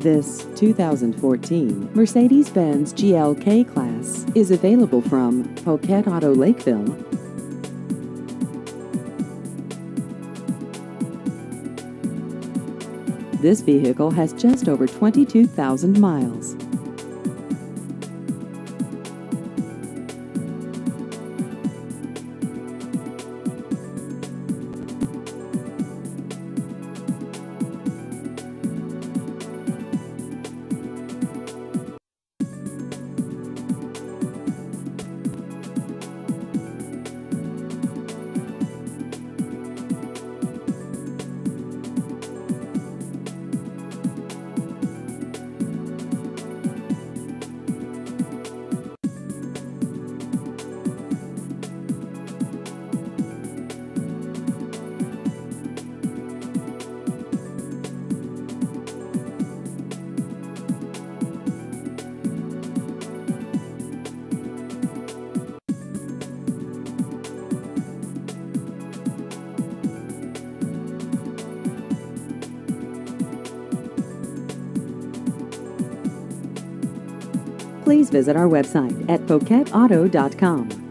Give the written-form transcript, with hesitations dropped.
This 2014 Mercedes-Benz GLK Class is available from Poquet Auto Lakeville. This vehicle has just over 22,000 miles. Please visit our website at poquetauto.com.